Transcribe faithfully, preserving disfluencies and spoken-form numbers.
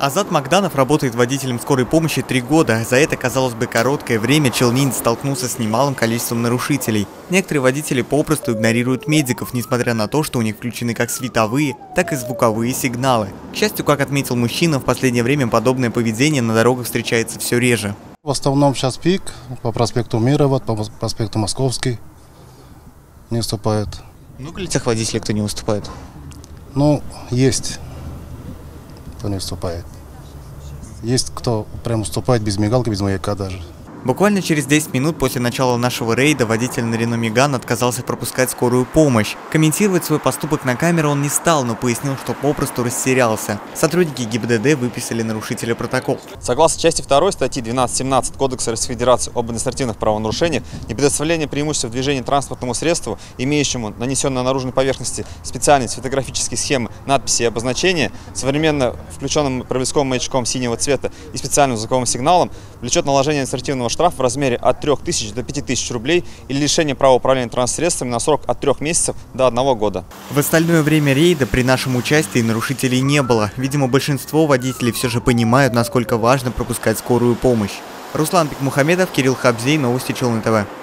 Азат Магданов работает водителем скорой помощи три года. За это, казалось бы, короткое время челнинец столкнулся с немалым количеством нарушителей. Некоторые водители попросту игнорируют медиков, несмотря на то, что у них включены как световые, так и звуковые сигналы. К счастью, как отметил мужчина, в последнее время подобное поведение на дорогах встречается все реже. В основном сейчас пик по проспекту Мирова, по проспекту Московский не уступает. Много ли тех водителей, кто не уступает? Ну, есть, кто не уступает. Есть кто прям уступает без мигалки, без маяка даже. Буквально через десять минут после начала нашего рейда водитель на Рено Меган отказался пропускать скорую помощь. Комментировать свой поступок на камеру он не стал, но пояснил, что попросту растерялся. Сотрудники ГИБДД выписали нарушителя протокол. Согласно части второй статьи двенадцать семнадцать Кодекса Российской Федерации об административных правонарушениях, непредоставление преимущества в движении транспортному средству, имеющему нанесенные на наружной поверхности специальные цветографические схемы, надписи и обозначения, современно включенным проблесковым маячком синего цвета и специальным звуковым сигналом, влечет наложение административного штраф в размере от трёх тысяч до пяти тысяч рублей или лишение права управления транспортными на срок от трёх месяцев до одного года. В остальное время рейда при нашем участии нарушителей не было. Видимо, большинство водителей все же понимают, насколько важно пропускать скорую помощь. Руслан Бекмухамедов, Кирилл Хабзей, новости Челны ТВ.